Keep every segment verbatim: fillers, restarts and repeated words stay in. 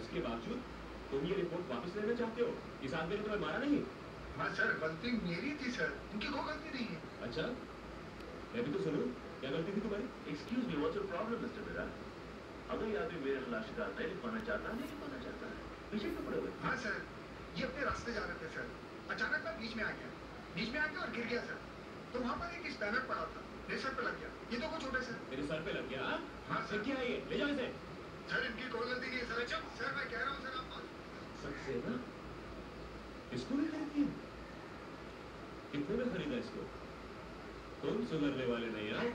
उसके बावजूद तुम ये रिपोर्ट वापस लेना चाहते हो? इस आदमी ने तुम्हें मारा नहीं? हाँ सर, गलती मेरी थी सर, उनकी कोई गलती नहीं है। अच्छा, मैं भी तो सुनूं, क्या गलती थी तुम्हारी? Excuse me, what's your problem, mister Mirani? अगर ये आदमी मेरे खिलाफ शिकायत नहीं लिखवाना चाहता है, नहीं लिखवाना चाहता है, पीछे क्यों पड़े हुए? हाँ सर, ये अपने रास्ते जा रहे थे सर, अचानक मैं बीच में आ गया, बीच में आ गया और गिर गया सर, तो वहाँ पर एक स्पैनर पड़ा था, मेरे सर पे लग गया, ये तो कुछ छोटे सर। तेरे सर पे लग गया? हाँ सर। क्या है ये? ले जाओ इसे। सर इनकी कोई गलती नहीं है सर, अच्छा सर मैं कह रहा हूँ सर आप सक्सेना? इसको भी खरीदी? कितने में खरीदा इसको? तुम सुधरने वाले नहीं हो?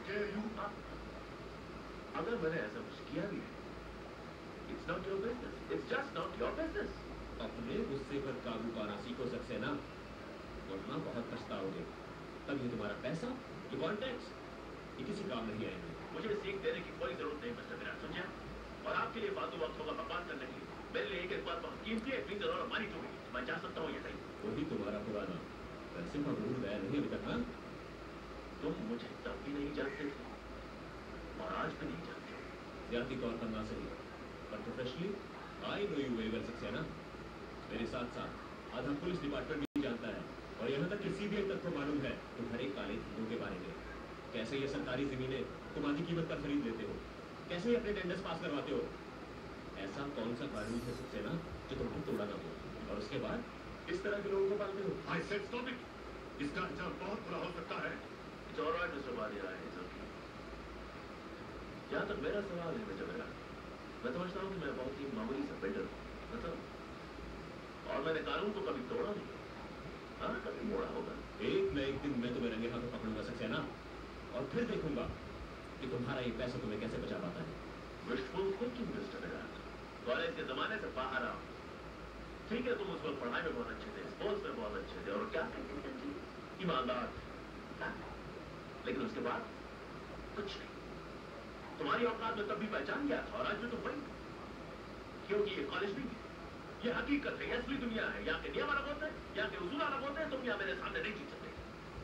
अगर मैंने ऐसा कुछ किया भी है, it's not your business, it's just not your business. अपने गुस्से पर काबू पाना सीखो सक्सेना, वरना बहुत पछताओगे। तब ये तुम्हारा पैसा, ये कॉन्टैक्ट्स, ये किसी काम नहीं आएंगे। मुझे सीख देने की कोई जरूरत नहीं मिस्टर विराट, समझे? और आपके लिए फालतू वक्त होगा बकवास करने के लिए। मेरे लिए एक एक बात बहुत कीमती है, प्लीज जरूर हमारी टू मैं जा सकता हूँ ये कहीं। वही तुम्हारा पुराना पैसे का भूल गया नहीं अभी तक? हाँ, तुम मुझे तब भी नहीं जानते थे और आज भी नहीं जानते। जाति तौर पर ना सही, पर professionally I know you very well Saxena. मेरे साथ साथ आधा पुलिस डिपार्टमेंट भी जानता है, और यहाँ तक कि सीबीआई तक को मालूम है तुम्हारे काले धंधों के बारे में। कैसे ये सरकारी जमीनें तुम आधी कीमत पर खरीद लेते हो, कैसे अपने टेंडर्स पास करवाते हो। ऐसा कौन सा कानून है सक्सेना जो तुमको तोड़ा ना हो, और उसके बाद इस तरह के लोगों को पालते हो? I said stop it. इसका अंजाम बहुत बुरा हो सकता है। It's all right, mister Walia, it's okay. जहाँ तक मेरा सवाल है मिस्टर विराट, मैं समझता हूँ कि मैं बहुत ही मामूली सा बिल्डर हूँ, मतलब, और मैंने कानून को कभी तोड़ा नहीं, हाँ कभी मोड़ा होगा। एक न एक दिन मैं तुम्हें रंगे हाथों पकड़ूंगा सक्सेना, और फिर देखूंगा कि तुम्हारा ये पैसा तुम्हें कैसे बचा पाता है। Wishful thinking mister Virat, college के जमाने से बाहर आओ, ठीक है तुम उस वक्त पढ़ाई में बहुत अच्छे थे, स्पोर्ट्स में बहुत अच्छे थे, और क्या कहते थे, ईमानदार, लेकिन उसके बाद कुछ नहीं। तुम्हारी औकात में तब भी पहचान गया था, और आज भी तुम वही, क्योंकि ये कॉलेज नहीं है, ये हकीकत है, ये असली दुनिया है। यहाँ के नियम अलग होते हैं, यहाँ के उसूल अलग होते हैं, तुम यहाँ मेरे सामने नहीं जीत सकते।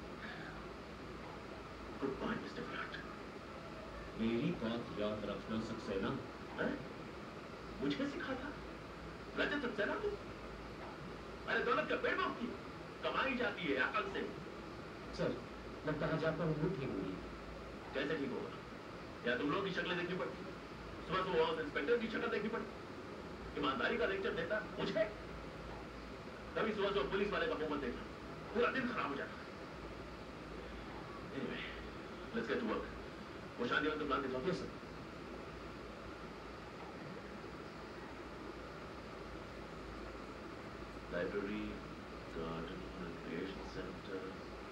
Good bye mister Virat. मेरी बात याद रखना सक्सेना। मुझे सिखा था रजत सक्सेना को? अरे दौलत का पेड़ मांगती कमाई जाती है अकल से। सर लगता है आपका मूड ठीक हुई। कैसे ठीक होगा? या तुम लोगों की शक्लें देखनी पड़ती, सुबह सुबह हाउस इंस्पेक्टर की शक्ल देखनी पड़ती, ईमानदारी का लेक्चर देता मुझे, कभी सुबह सुबह पुलिस वाले का मुंह मत देखना, पूरा दिन खराब हो जाता। Anyway, let's get to work. वो शादी वाला तो प्लान दिखाओ। Yes, sir. Library, garden, recreation centre,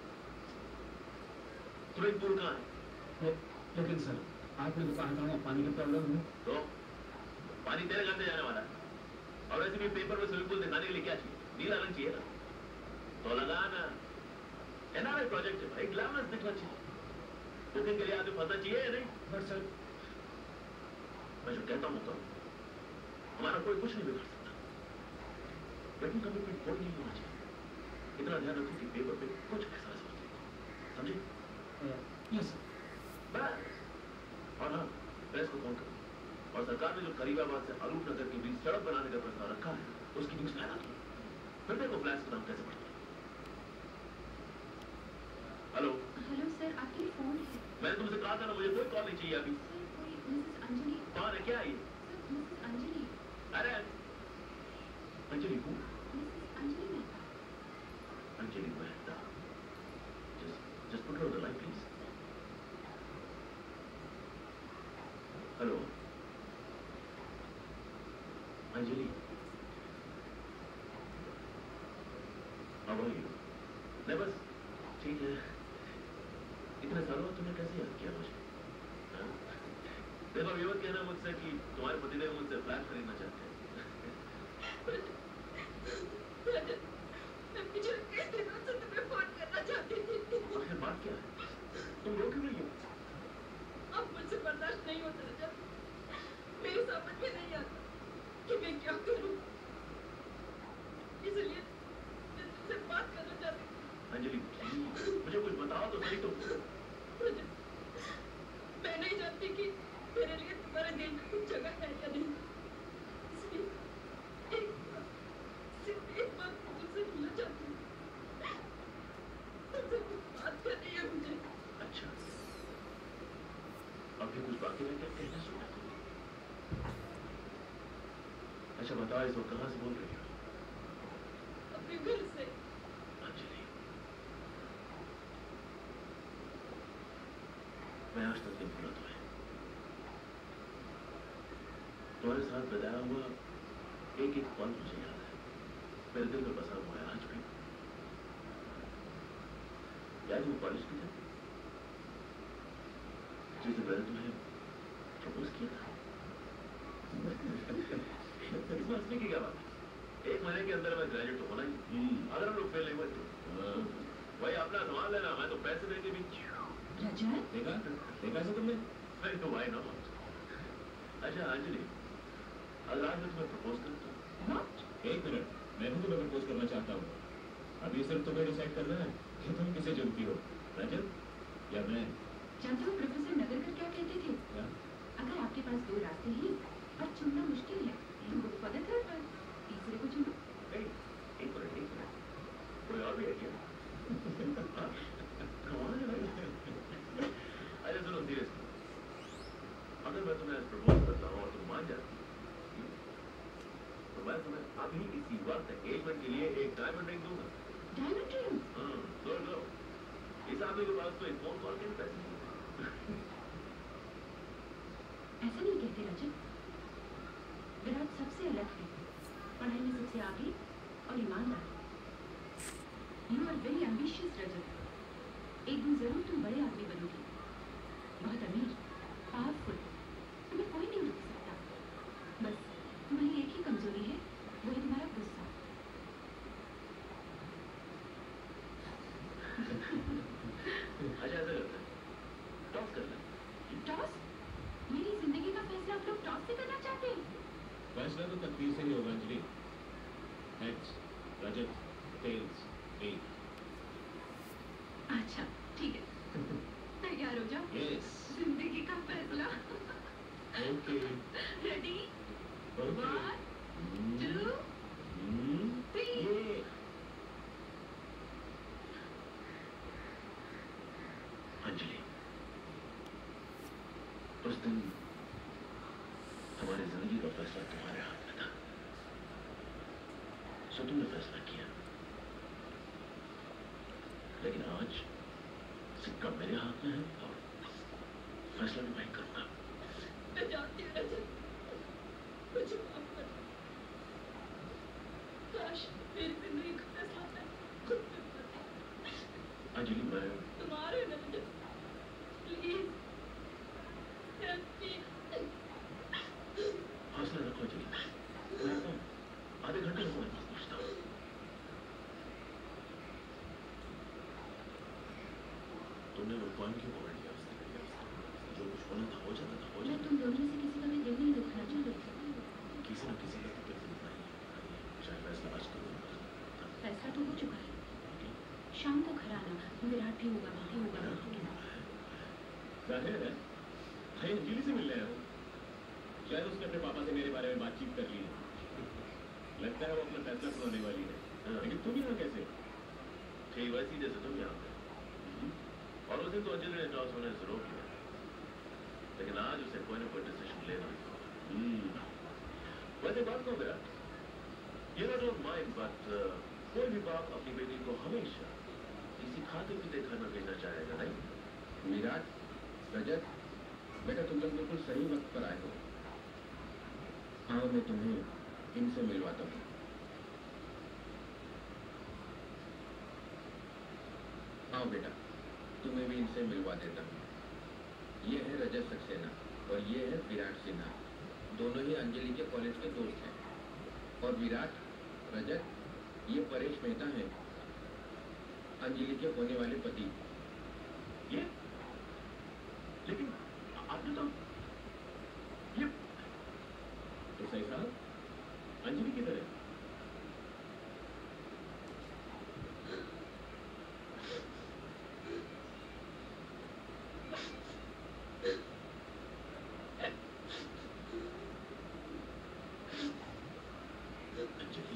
swimming pool कहाँ है? लेकिन सर आपने तो कहा था पानी की प्रॉब्लम है। तो पानी तेरे घर से जाने वाला है, और वैसे भी पेपर में स्विमिंग पूल दिखाने के लिए क्या चाहिए? नीला रंग चाहिए ना, तो लगाना। एनआरआई प्रोजेक्ट है भाई, ग्लैमरस दिखना चाहिए। बुकिंग के लिए आदमी फंसना चाहिए या नहीं? बट सर मैं जो कहता हूँ तो हमारा कोई कुछ नहीं बिगाड़ सकता, लेकिन कमिटमेंट कोई नहीं होना चाहिए। इतना ध्यान रखो कि पेपर पे कुछ एहसास हो, समझे? Yes sir. बस, और हाँ प्रेस को फोन करो, और सरकार ने जो करीबाबाद से अरूप नगर के बीच सड़क बनाने का प्रस्ताव रखा है उसकी न्यूज फैला दो, फिर देखो फ्लैश का नाम कैसे पड़ता है। हेलो हेलो सर, आपके फोन है। मैंने तुमसे कहा था ना मुझे कोई कॉल नहीं चाहिए अभी। सर कोई मिसेस अंजलि। कौन है, क्या है ये? Sir Mrs Anjali. अरे अंजलि को? Mrs Anjali Mehta. Anjali Mehta, just just put her on the line please. Hello Anjali, how are you? नहीं बस ठीक है। इतने सालों में तुमने कैसे याद किया मुझे? हाँ? देखो ये मत कहना मुझसे कि तुम्हारे पतिदेव मुझसे फ्लैट खरीदना चाहते हैं। मैं पिछले कई दिनों से तुम्हें फोन करना चाहती थी। आखिर बात क्या है? तुम रो क्यों रही हो? अब मुझसे बर्दाश्त नहीं होता रजत, मेरी समझ में नहीं आता कि मैं क्या करूं, इसलिए मैं तुमसे बात करना चाहती थी। अंजलि मुझे कुछ बताओ तो सही। तुम मैं नहीं जानती कि मेरे लिए तुम्हारे दिल में कुछ जगह है या नहीं, अच्छा बताओ, इस वक्त कहाँ से बोल रही हो? अपने घर से। अंजलि, मैं आज तक नहीं भूला तुम्हें। तुम्हारे साथ बिताया हुआ एक एक पल मुझे याद है, मेरे दिल में बसा हुआ है आज भी। याद वो कॉलेज की थी जिस दिन मैंने तुम्हें प्रपोज किया था। इसमें हंसने की क्या बात है? एक महीने के अंदर मैं ग्रेजुएट तो होना ही। अगर हम लोग फेल नहीं हुए तो भाई अपना सामान लेना, मैं तो पैसे देके भी। देखा देखा ऐसा तुमने? नहीं तो भाई ना। अच्छा अंजलि, अगर आज मैं तुम्हें प्रपोज करता हूँ। एक मिनट, मैं भी तुम्हें प्रपोज करना चाहता हूँ। अभी सिर्फ तुम्हें डिसाइड करना है कि तुम किसे चुनती हो, रजत या मैं। जानते हो प्रोफेसर नगरकर क्या कहते थे? क्या? अगर आपके पास दो रास्ते हैं और चुनना मुश्किल है तो go for the third one, तीसरे को चुनो। एक मिनट एक मिनट, कोई और भी है क्या? हाँ? कमाल है भाई। अरे सुनो सीरियसली, अगर मैं तुम्हें प्रपोज करता हूँ और तुम मान जाती तो मैं तुम्हें अभी इसी वक्त एंगेजमेंट के लिए एक डायमंड रिंग दूंगा। Diamond ring? हाँ, लो लो। इस आदमी के पास तो एक फोन कॉल के भी पैसे नहीं। ऐसा नहीं कहते रजत। विराट सबसे अलग है, पढ़ाई में सबसे आगे और ईमानदार। You are very ambitious Rajat. एक दिन जरूर तुम बड़े आदमी बनोगी, बहुत अमीर, पावरफुल। तुम्हें कोई नहीं रोक सकता। बस तुम्हारी एक ही कमजोरी है, वो है तुम्हारा गुस्सा। अच्छा ऐसा करते हैं, टॉस कर लें। टॉस? मेरी जिंदगी का फैसला आप लोग टॉस से करना चाहते हैं? फैसला तो तकदीर से ही होगा Anjali. Heads Rajat, tails me. अच्छा ठीक है, तैयार हो जाओ। यस। जिंदगी का फैसला। Okay. Ready? Okay. One two three. ये अंजलि, उस दिन हमारी जिंदगी का फैसला तुम्हारे हाथ में था, सो तुमने फैसला किया। लेकिन आज सिक्का मेरे हाथ में है और फैसला भी मैं करूंगा। मैं जानती हूँ रजत, मुझे माफ कर दो। काश मेरी जिंदगी का फैसला मैं खुद कर पाती। अंजलि, मैं तुम्हारे न रजत, प्लीज हेल्प मी। हौसला रखो अंजलि, मैं आता हूँ आधे घंटे में तुम्हारे पास पहुंचता हूँ। तुमने वो पॉइंट क्यों पकड़ लिया? जो कुछ होना था हो जाता था, हो मैं जाता तुम दोनों से किसी का भी दिल नहीं दुखाना चाहती। किसी न किसी का तो दिल दुखना ही है। चाहे फैसला आज करो। फैसला तो हो चुका है, शाम को घर आना। विराट भी होगा, भी होगा। जाहिर है भाई अंजलि से मिल रहे हो। शायद उसने अपने पापा से मेरे बारे में बातचीत कर ली है। लगता है वो अपना फैसला सुनाने वाली है। लेकिन तुम यहाँ कैसे? ठीक वैसी जैसे तुम यहाँ पे। और उस दिन तो अंजलि ने टॉस होने से रोक लिया, लेकिन आज उसे कोई ना कोई डिसीजन लेना होगा। वैसे बात को विराट, ये ना डोंट माइंड, बट कोई भी बाप अपनी बेटी को हमेशा किसी खाते पीते घर में भेजना चाहेगा, नहीं? विराट, रजत, बेटा तुम लोग बिल्कुल सही वक्त पर आए हो। हाँ, मैं तुम्हें इनसे मिलवाता हूँ। हाँ बेटा, तुम्हें भी इनसे मिलवा देता हूँ। ये है रजत सक्सेना और ये है विराट सिन्हा। दोनों ही अंजलि के कॉलेज के दोस्त हैं। और विराट, रजत, ये परेश मेहता हैं, अंजलि के होने वाले पति। ये लेकिन आपने तो ये तो सही साहब, अंजलि किधर है? अंजलि,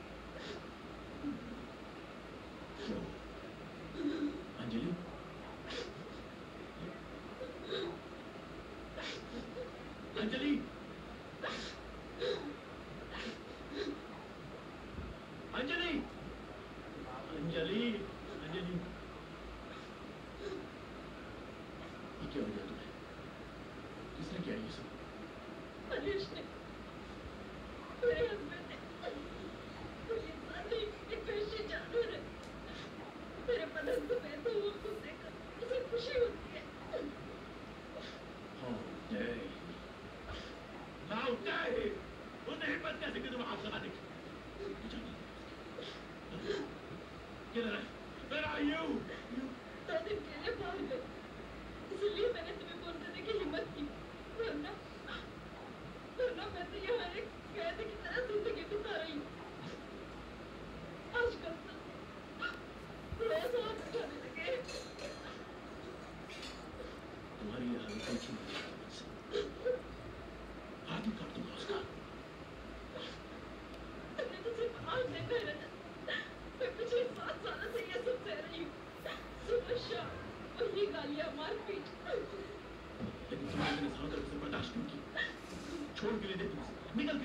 अंजलि, अंजलि,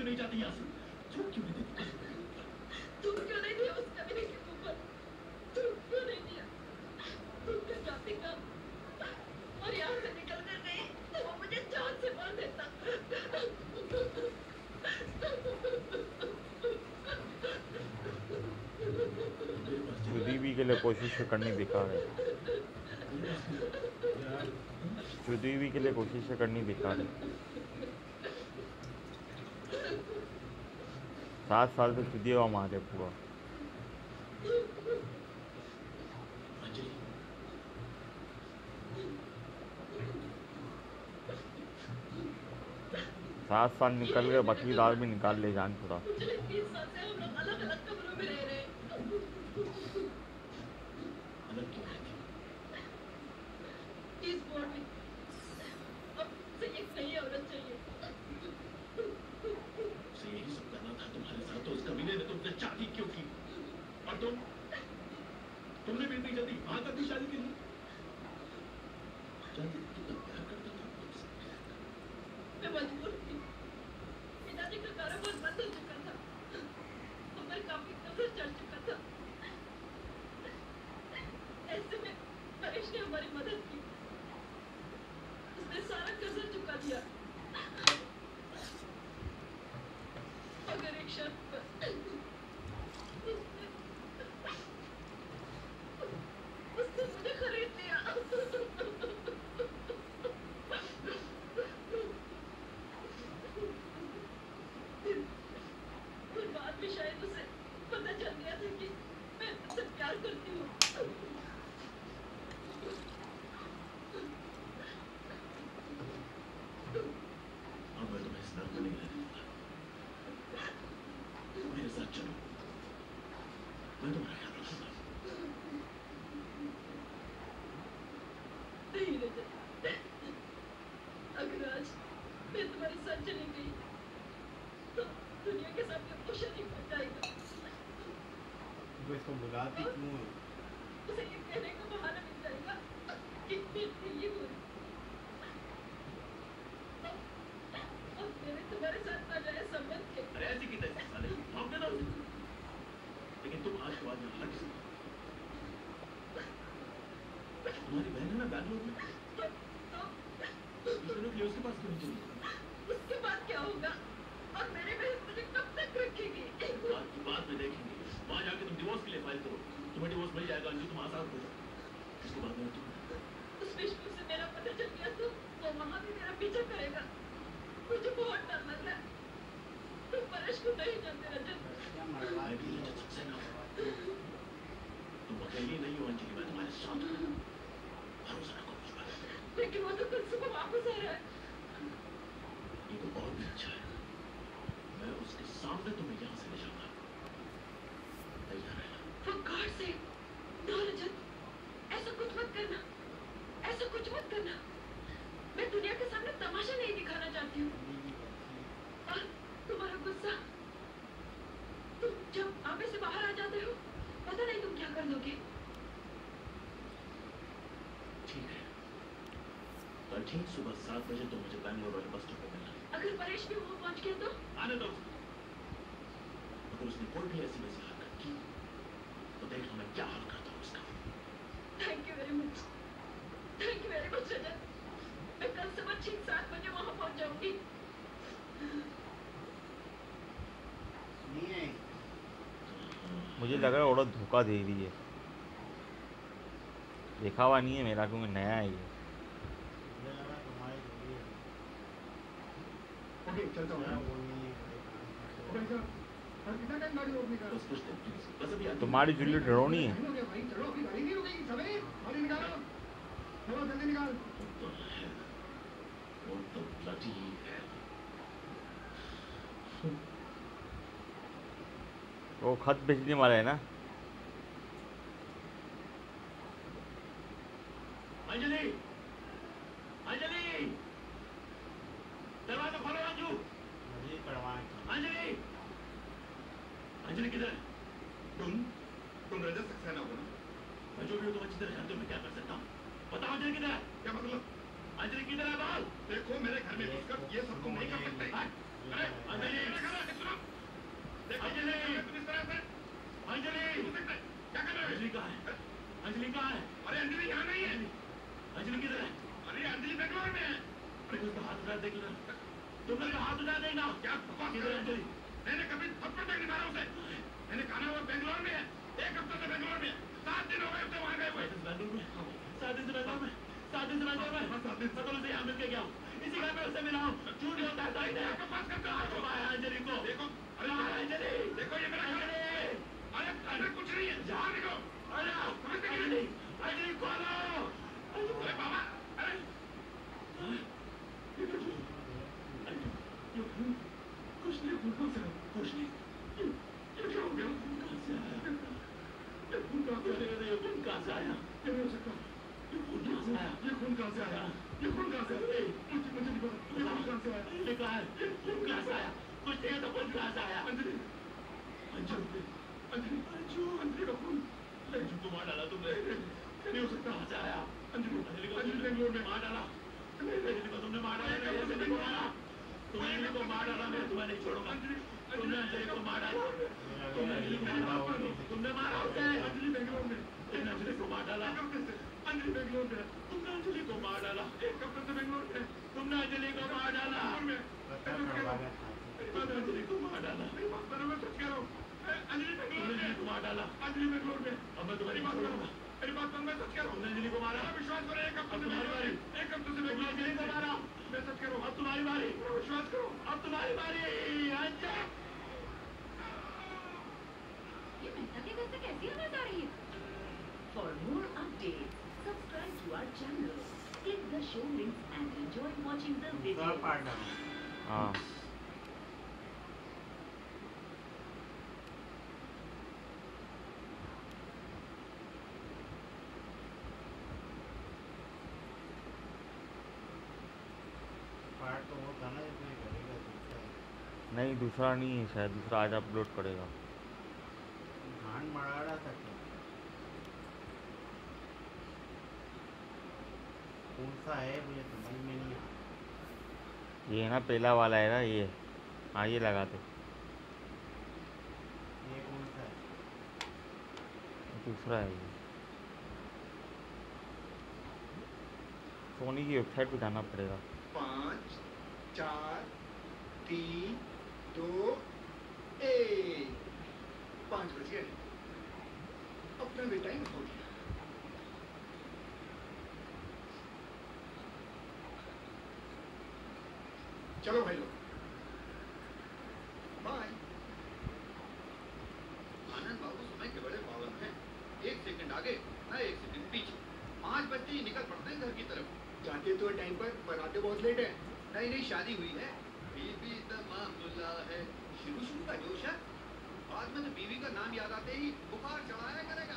क्यों नहीं जाती यहाँ से? क्यों क्यों नहीं देती? तुम क्यों नहीं दिया उस कमीने के ऊपर? तुम क्यों नहीं दिया? तुम क्या जाती कब? और यहाँ से निकल कर गई तो वो मुझे जान से मार देता। चुदीवी के लिए कोशिश करनी बेकार है। चुदीवी के लिए कोशिश करनी बेकार है। सात साल से चुदिया हुआ मार है पूरा। सात साल निकल गए, बकरी दाल भी निकाल ले जान थोड़ा। तुमने भी इतनी जल्दी वहां तक भी शादी की नहीं? मैं मजबूर थी। पिताजी का कारोबार बंद हो चुका था। हम पर काफी कर्ज चढ़ चुका था। ऐसे में परेश ने हमारी मदद की। उसने सारा कर्ज चुका दिया। मगर एक शर्त पर। उसने मुझे खरीद लिया। और बाद में शायद उसे पता चल गया था कि मैं उससे प्यार करती हूँ। अब मैं तुम्हें इस नर्क में नहीं रहने दूंगा। मेरे साथ चलो, मैं तुम्हारा ख्याल रखूंगा। नहीं रजत, अगर आज मैं तुम्हारे साथ चली गई तो दुनिया के सामने मुझे नहीं बन जाएगा। तो इसको बुलाती क्यों है? उसे ये कहने का बहाना मिल जाएगा कि मेरी दिल ये हुई। अब मेरे तुम्हारे साथ नाजायज संबंध थे। अरे ऐसी की तैसी साले, माफ देना उसे। लेकिन तुम आज के बाद यहाँ हट सकते। तुम्हारी बहन है ना बैंगलोर में? इसलिए कि उसके पास क्यों नहीं चली? उसके बाद क्या होगा? और मेरी बहन मुझे कब तक रखेगी? बात की बात में देखेंगे। वहाँ जाके तुम डिवोर्स के लिए फाइल करो। तुम्हें डिवोर्स मिल जाएगा अंजू, तुम आजाद हो जाओ। उसके बाद में तुम उस विष्णु से मेरा पता चल गया तो वो वहाँ भी मेरा पीछा करेगा। मुझे बहुत डर लग रहा है। तुम परेश को नहीं जानते रजत। मैं भी रजत सक्सेना हूँ। तुम अकेली नहीं हो अंजलि, मैं तुम्हारे साथ हूँ। भरोसा रखो मुझ पर। लेकिन वो तो कल सुबह वापस आ रहा है। ये तो और भी अच्छा है। मैं उसके सामने तुम्हें यहाँ से ले जाऊंगा। तैयार रहना। For God's sake, no रजत, ऐसा कुछ मत करना। ऐसा कुछ मत करना। मैं दुनिया के सामने तमाशा नहीं दिखाना चाहती हूँ। और तुम्हारा गुस्सा, तुम जब आपे से बाहर आ जाते हो, पता नहीं तुम क्या कर दोगे। ठीक है। कल ठीक सुबह सात बजे तुम मुझे बैंगलोर वाले बस स्टॉप पे मिलना। अगर परेश भी वहाँ पहुँच गया तो? आने दो उसे। अगर उसने कोई भी ऐसी वैसी हरकत की तो देखना मैं क्या हाल करता हूँ उसका। Thank you very much. Thank you very much Rajat. मैं कल सुबह ठीक सात बजे वहाँ पहुँच जाऊँगी। नहीं है। मुझे लग रहा है औरत धोखा दे रही है। देखा हुआ नहीं है मेरा, क्योंकि नया है ये। मुझे लगा तुम्हारी जोड़ी है। ओके चलता हूँ। मेरा वो नहीं है। भाई साहब, और कितना टाइम गाड़ी रोकने का? बस कुछ देर प्लीज। बस अभी आगे- तुम्हारी जूली डरोनी है। नहीं हो गया भाई, चलो अभी गाड़ी नहीं रुकेगी। सबे गाड़ी निकालो, चलो जल्दी निकाल। वो तो है। वो तो bloody है। वो खत भेजने वाला है ना। अंजलि, अंजलि, दरवाजा खोलो अंजू। मुझे पढ़वाएं। अंजलि, अंजलि किधर है? तुम तुम रजत सक्सेना हो ना? मैं जो भी हूँ तुम अच्छी तरह जानते हो मैं क्या कर सकता हूँ। बताओ अंजलि किधर है? क्या मतलब? अंजलि किधर है बाल? देखो मेरे घर में घुसकर ये सब तुम नहीं कर सकते। हाँ? अरे अंजलि सुनो अंजलि अंजलि क्या कर रहे हो? अंजलि कहाँ है? अंजलि कहाँ है? अरे अंजलि यहाँ नहीं है। अंजलि किधर है? अरे अंजलि बेंगलोर में है। अरे उसका हाथ उठा देख लेना, तुमने उसका हाथ उठा देना। क्या बकवास कर रहे हो अंजलि? मैंने कभी थप्पड़ तक नहीं मारा उसे। मैंने कहा वो बेंगलोर में है, एक हफ्ते से बेंगलोर में है, सात दिन हो गए उसे वहाँ गए हुए। बेंगलोर में सात दिन से बेंगलोर में सात दिन से बेंगलोर में सात दिन से उसे यहाँ मिल के गया हूँ, इसी घर में उससे मिला हूँ। झूठ बोलता है ताई ने। बकवास करता है। आया अंजलि को देखो। अरे अंजलि देखो ये मेरा अंजलि। अरे अरे कुछ नहीं है, जहाँ देखो। अरे अंजलि अंजलि खोलो। अरे बाबा अरे कुछ नहीं कुछ नहीं कुछ नहीं ये क्या हो गया? कहाँ से आया? ये खून कहाँ से आया? ये खून कहाँ से आया? ये नहीं हो सकता। ये खून कहाँ से आया? ये खून कहाँ से आया? ये खून कहाँ से आया? मुझे मुझे नहीं पता। ये खून कहाँ से आया? ये कहाँ है? ये खून कहाँ से आया? कुछ नहीं है तो खून कहाँ से आया? अंजलि अंजलि अंजलि अंजू अंजलि का खून। अंजू को मार डाला तुमने। नहीं हो सकता। कहाँ से आया? अंजलि अंजलि को अंजलि बेंगलोर में मार डाला। अंजलि को तुमने मार डाला। अंजलि को मारा। तुमने अंजलि को मार डाला। मैं तुम्हें नहीं छोड़ूंगा। तुमने अंजलि को मार डाला। तुमने अंजलि को मारा। तुमने मारा उसे। अंजलि बेंगलोर में। तुमने अंजलि को मार डाला। अंजलि बेंगलोर में। तुमने अंजलि को मार डाला। एक हफ्ते से बेंगलोर में। तुमने अंजलि को मार डाला। तुमने अंजलि को मार डाला। मैं सच कह रहा हूँ। अंजलि बेंगलोर में को मार डाला। अंजलि बेंगलोर में। अब मैं तुम्हारी बात करूँगा। मेरी बात सुन, मैं सच कह रहा हूँ। तुमने अंजलि को मारा। विश्वास करो। एक हफ्ते से तुम्हारी बारी। एक हफ्ते से तुमने अंजलि को मारा। मैं सच कह रहा हूँ। अब तुम्हारी बारी। विश्वास करो। अब तुम्हारी बारी। अंजलि ये मेहता के घर से कैसी आवाज आ रही है? For more updates, subscribe to our channel, click the show links and enjoy watching the video. हाँ पार्ट तो वो था ना जिसमें करेगा दूसरा नहीं, दूसरा नहीं है शायद, दूसरा आज अपलोड करेगा। धान मराड़ा था क्या? कौन सा है मुझे समझ में नहीं आ रहा। ये ना पहला वाला है ना, ये। हाँ ये लगा दो। ये कौन सा है? दूसरा है ये। सोनी की वेबसाइट पे जाना पड़ेगा। पाँच चार तीन दो एक। पाँच बज गए। अपना भी टाइम हो गया। चलो भाई लोग, बाय। आनंद बाबू समय के बड़े पावन हैं। एक सेकंड आगे ना एक सेकंड पीछे। पाँच बजते ही निकल पड़ते हैं घर की तरफ। जाते तो टाइम पर, पर आते बहुत लेट है। नहीं नहीं शादी हुई है, बीबी तमामुल्ला है। शुरू शुरू का जोश है, बाद में तो बीवी का नाम याद आते ही बुखार चढ़ाया करेगा।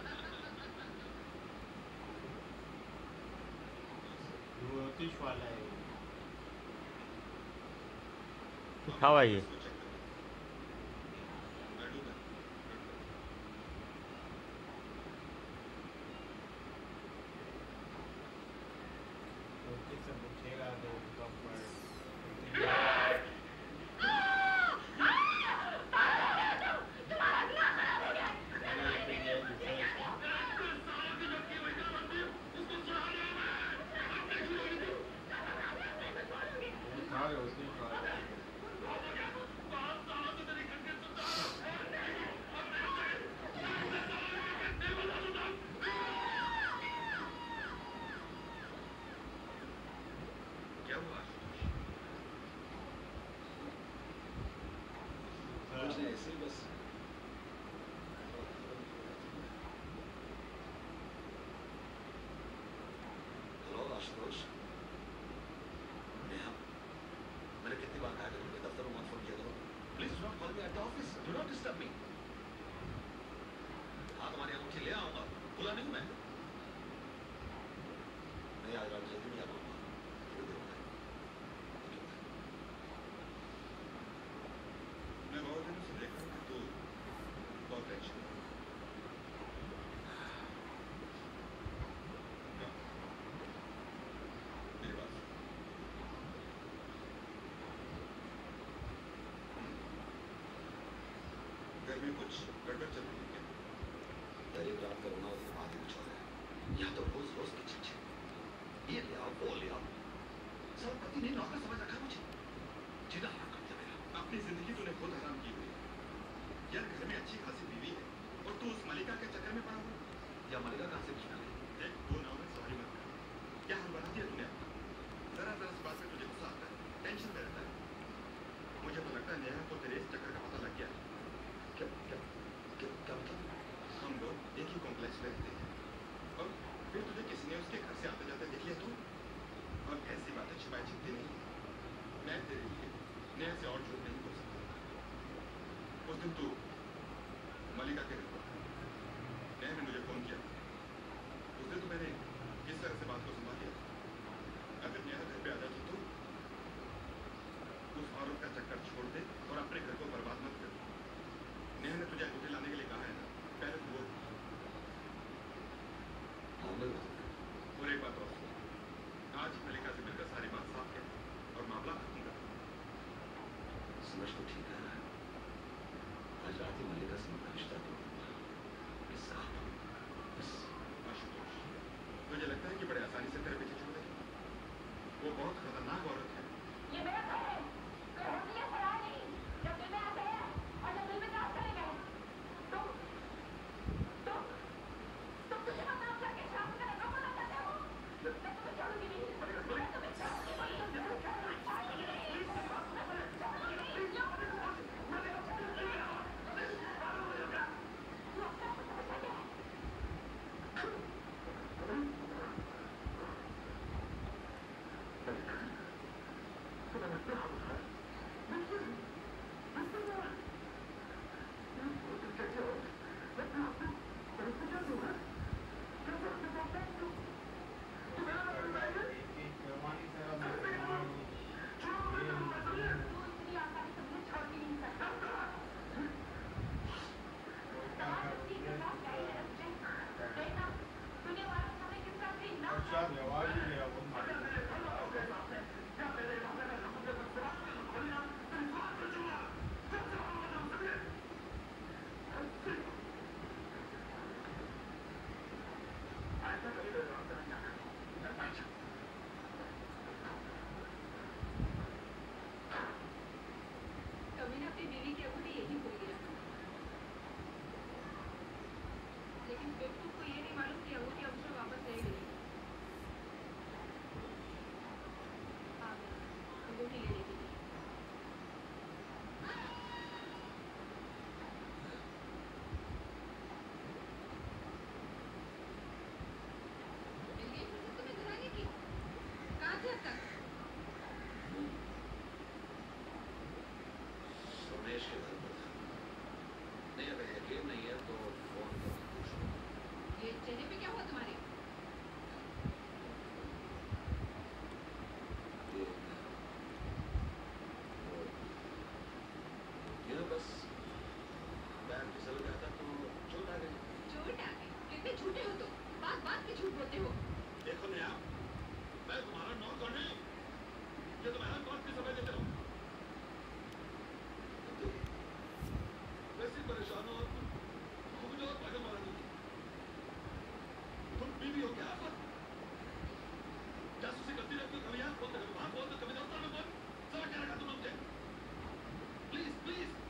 ज्योतिष वाला है। क्या हुआ ये? ज्योतिष से पूछेगा तो उसका पर क्या हुआ? कुछ नहीं, ऐसे ही बस। हेलो आशुतोष, नेहा, मैंने कितनी बार कहा कि तुमने दफ्तर में मत फोन किया करो। Please do not call me at the office, do not disturb me. हाँ तुम्हारी अंगूठी ले आऊंगा, खुला नहीं हूं मैं। नहीं आज रात जल्दी नहीं आ पाऊंगा, थोड़ी देर में। मैं बहुत दिनों से देख रहा हूँ कि तू बहुत टेंशन में। हाँ, मेरी बात सुन। में कुछ गड़बड़ चल रही है क्या? यार एक रात का रोना उसके बाद ही कुछ हो रहा है। या तो रोज रोज की चिट्ठी, ये ले आओ वो ले आओ, सब पति ने नौकर समझ रखा मुझे, जीना हराम कर दिया मेरा। अपनी जिंदगी तूने खुद हराम की हुई है यार। घर में अच्छी खासी बीवी है और तू उस मलिका के चक्कर में पड़ा हुआ। या मलिका कहाँ से पूछना है? देख दो नाव में सवारी मत कर। क्या हाल बना दिया तूने अपना? जरा जरा सी बात पे तुझे गुस्सा आता है, टेंशन में रहता है। मुझे तो लगता है नेहा को तेरे इस चक्कर का पता लग गया है। क्या क्या क्या क्या मतलब? हम लोग एक ही कॉम्प्लेक्स में रहते हैं और फिर तुझे किसी ने उसके घर से आते जाते देख लिया तू। और ऐसी बातें छिपाई छिपती नहीं। मैं तेरे लिए नेहा से और झूठ नहीं बोल सकता। उस दिन तू मलिका के घर पर था, नेहा ने मुझे फोन किया। उस दिन तो मैंने किस तरह से बात को संभाल लिया। अगर नेहा घर पे आ जाती तो उस औरत का चक्कर छोड़ दे और अपने घर को बर्बाद मत कर। नेहा ने तुझे अंगूठे लाने के लिए कहा है ना, पहले तो वो और एक बात और सुन। आज मलिका से मिलकर सारी बात साफ कर और मामला खत्म कर। समझ तो ठीक है, आज रात ही मलिका से मेरा रिश्ता तोड़ूंगा। किस्सा बस। आशुतोष, मुझे लगता है कि बड़े आसानी से तेरे पीछे छोड़ देगी। वो बहुत खतरनाक औरत है। ये मेरा घर है, कोई होती है सराय नहीं। जब दिल में आते हैं और जब दिल में काम करेंगे तुम तुम तुम तुझे बदनाम करके शाम का रंगा बना देते हो। मैं तुम्हें छोड़ूंगी नहीं, मैं तुम्हें छोड़ूंगी सुरेश के घर पर था। नहीं अगर यकीन नहीं है तो फोन करके पूछो। ये चेहरे पे क्या हुआ तुम्हारे? ये ये बस पैर फिसल गया था तो चोट आ गई। झूठ आ गई। कितने झूठे हो तुम, बात बात पे झूठ बोलते हो। देखो नेहा, मैं तुम्हारा नौकर नहीं, ये तो मैं हर बात की समझ लेता हूँ। वैसे परेशान हो और तुम मुझे और पागल मारा नहीं। तुम बीवी हो क्या आफत? जासूसी करती रहती हो, कभी यहाँ बोलते कभी वहाँ बोलते कभी दफ्तर में बोल। समझ क्या रखा तुम हमसे? Please please